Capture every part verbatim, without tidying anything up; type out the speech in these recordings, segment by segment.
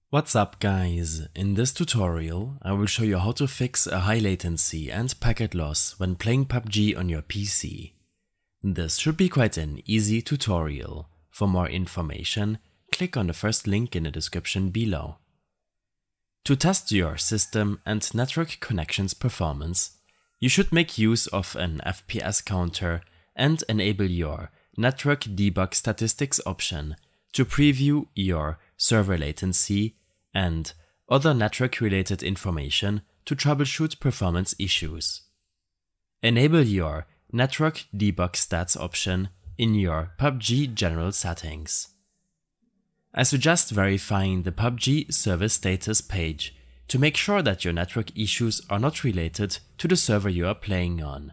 What's up guys, in this tutorial I will show you how to fix a high latency and packet loss when playing P U B G on your P C. This should be quite an easy tutorial. For more information, click on the first link in the description below. To test your system and network connections performance, you should make use of an F P S counter and enable your Network Debug Statistics option to preview your server latency and other network-related information to troubleshoot performance issues. Enable your Network Debug Stats option in your P U B G general settings. I suggest verifying the P U B G service status page to make sure that your network issues are not related to the server you are playing on.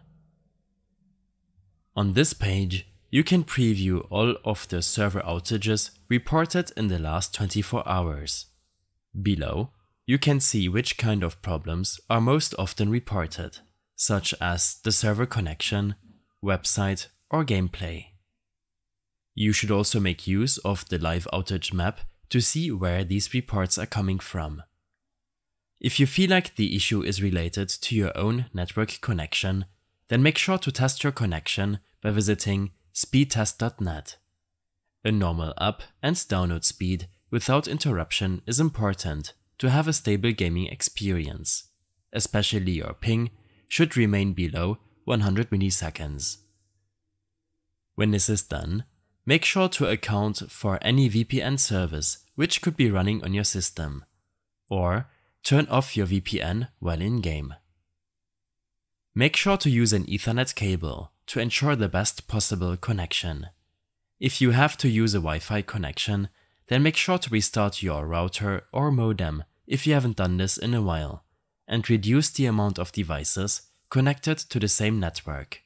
On this page, you can preview all of the server outages reported in the last twenty-four hours. Below, you can see which kind of problems are most often reported, such as the server connection, website, or gameplay. You should also make use of the live outage map to see where these reports are coming from. If you feel like the issue is related to your own network connection, then make sure to test your connection by visiting speedtest dot net. A normal up and download speed without interruption is important to have a stable gaming experience, especially your ping should remain below one hundred milliseconds. When this is done, make sure to account for any V P N service which could be running on your system, or turn off your V P N while in-game. Make sure to use an Ethernet cable to ensure the best possible connection. If you have to use a Wi-Fi connection, then make sure to restart your router or modem if you haven't done this in a while, and reduce the amount of devices connected to the same network.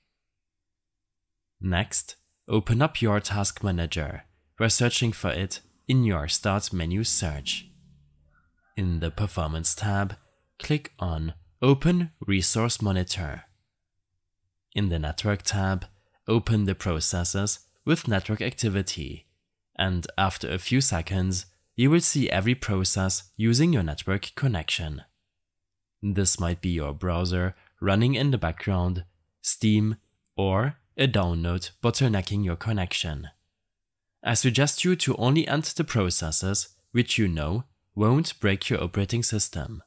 Next, open up your task manager by searching for it in your Start menu search. In the Performance tab, click on Open Resource Monitor. In the Network tab, open the processes with network activity, and after a few seconds, you will see every process using your network connection. This might be your browser running in the background, Steam, or a download bottlenecking your connection. I suggest you to only enter the processes which you know won't break your operating system.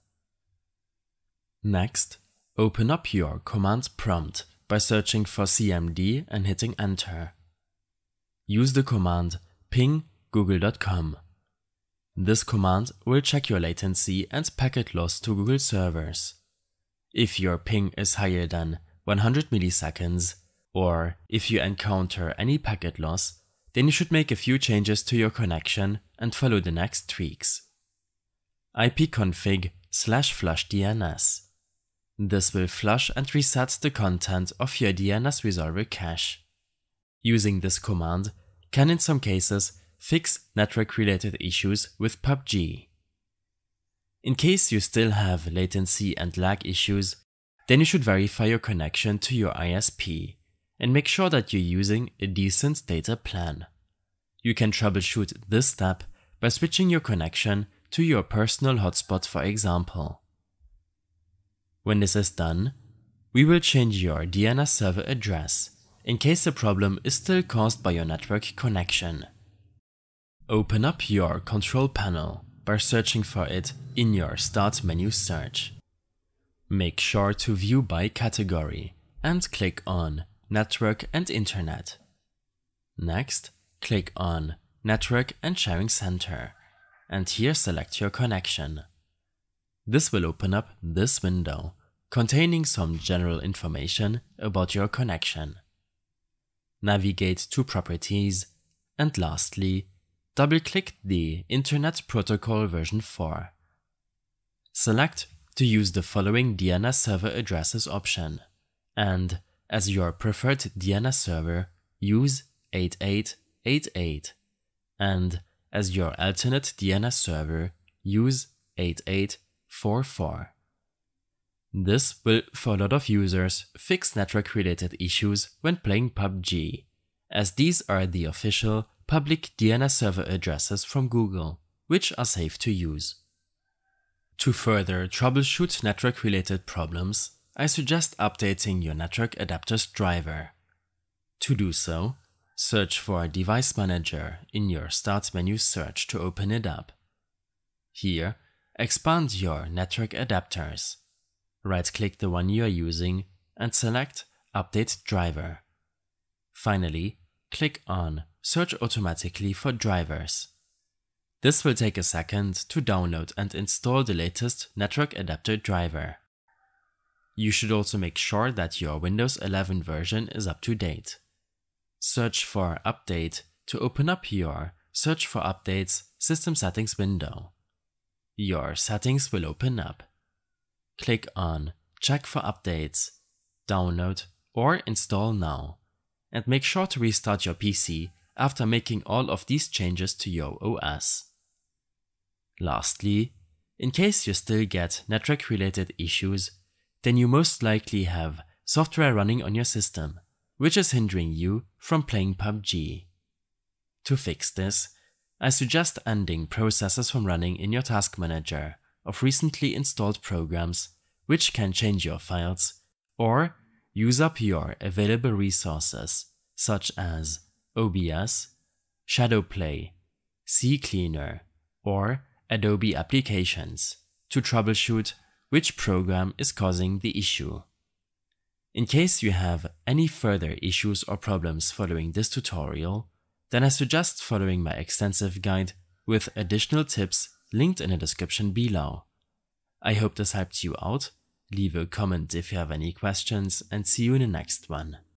Next, open up your command prompt by searching for C M D and hitting enter. Use the command ping google dot com. This command will check your latency and packet loss to Google servers. If your ping is higher than one hundred milliseconds, or if you encounter any packet loss, then you should make a few changes to your connection and follow the next tweaks. ipconfig slash flush D N S. This will flush and reset the content of your D N S resolver cache. Using this command can in some cases fix network-related issues with P U B G. In case you still have latency and lag issues, then you should verify your connection to your I S P and make sure that you're using a decent data plan. You can troubleshoot this step by switching your connection to your personal hotspot, for example. When this is done, we will change your D N S server address in case the problem is still caused by your network connection. Open up your control panel by searching for it in your Start menu search. Make sure to view by category and click on Network and Internet. Next, click on Network and Sharing Center, and here select your connection. This will open up this window, containing some general information about your connection. Navigate to Properties, and lastly, double-click the Internet Protocol version four. Select to use the following D N S server addresses option, and as your preferred D N S server, use eight eight eight eight, and as your alternate D N S server, use eight eight four four. This will, for a lot of users, fix network-related issues when playing P U B G, as these are the official public D N S server addresses from Google, which are safe to use. To further troubleshoot network-related problems, I suggest updating your network adapter's driver. To do so, search for Device Manager in your Start menu search to open it up. Here, expand your network adapters. Right-click the one you are using and select Update Driver. Finally, click on Search automatically for drivers. This will take a second to download and install the latest network adapter driver. You should also make sure that your Windows eleven version is up to date. Search for Update to open up your Search for Updates System Settings window. Your settings will open up. Click on Check for Updates, Download or Install now, and make sure to restart your P C after making all of these changes to your O S. Lastly, in case you still get network-related issues, then you most likely have software running on your system, which is hindering you from playing P U B G. To fix this, I suggest ending processes from running in your task manager of recently installed programs which can change your files or use up your available resources such as O B S, Shadowplay, CCleaner, or Adobe Applications to troubleshoot which program is causing the issue. In case you have any further issues or problems following this tutorial, then I suggest following my extensive guide with additional tips linked in the description below. I hope this helped you out. Leave a comment if you have any questions and see you in the next one.